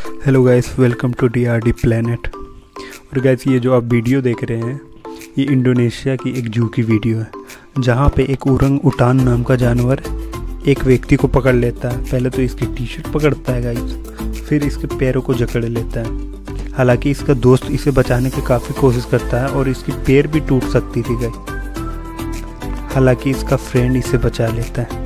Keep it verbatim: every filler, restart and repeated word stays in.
Hello guys, welcome to D R D planet. और guys, ये जो आप वीडियो देख रहे हैं ये इंडोनेशिया की एक जू की वीडियो है, जहाँ पे एक उरंग उटान नाम का जानवर एक व्यक्ति को पकड़ लेता है। पहले तो इसकी टी शर्ट पकड़ता है गाइस, फिर इसके पैरों को जकड़ लेता है। हालांकि इसका दोस्त इसे बचाने की काफ़ी कोशिश करता है और इसकी पैर भी टूट सकती थी गाइस, हालांकि इसका फ्रेंड इसे बचा लेता है।